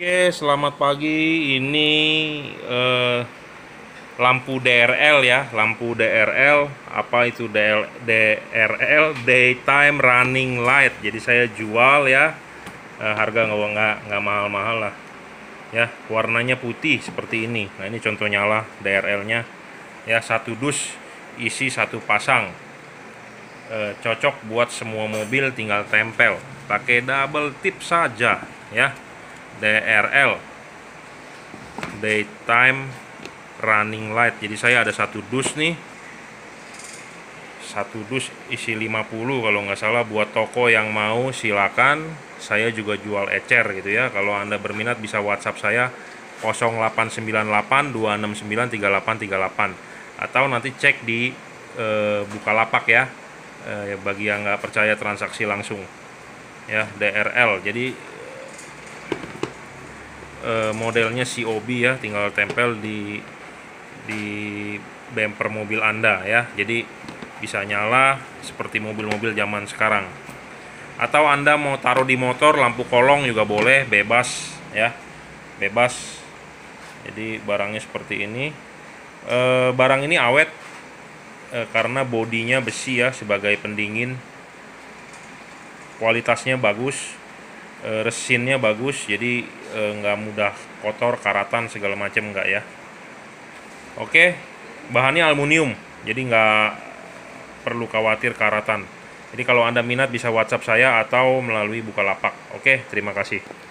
Oke, selamat pagi. Ini eh, lampu DRL ya, lampu DRL. Apa itu DRL? Daytime Running Light. Jadi saya jual ya. Harga nggak mahal-mahal lah. Ya, warnanya putih seperti ini. Nah, ini contoh nyala DRL-nya. Ya, satu dus isi satu pasang. Cocok buat semua mobil, tinggal tempel. Pakai double tip saja ya. DRL, Daytime Running Light. Jadi saya ada satu dus nih, satu dus isi 50 kalau nggak salah. Buat toko yang mau silakan, saya juga jual ecer gitu ya. Kalau Anda berminat bisa WhatsApp saya 0898 269 3838 atau nanti cek di Bukalapak ya. Bagi yang nggak percaya transaksi langsung ya. DRL, jadi modelnya COB ya, tinggal tempel di bumper mobil Anda ya. Jadi bisa nyala seperti mobil-mobil zaman sekarang. Atau Anda mau taruh di motor, lampu kolong juga boleh, bebas ya. Bebas. Jadi barangnya seperti ini. Barang ini awet karena bodinya besi ya sebagai pendingin. Kualitasnya bagus. Resinnya bagus, jadi nggak mudah kotor, karatan segala macam nggak ya. Oke, bahannya aluminium, jadi nggak perlu khawatir karatan. Jadi kalau Anda minat bisa WhatsApp saya atau melalui Bukalapak. Oke, terima kasih.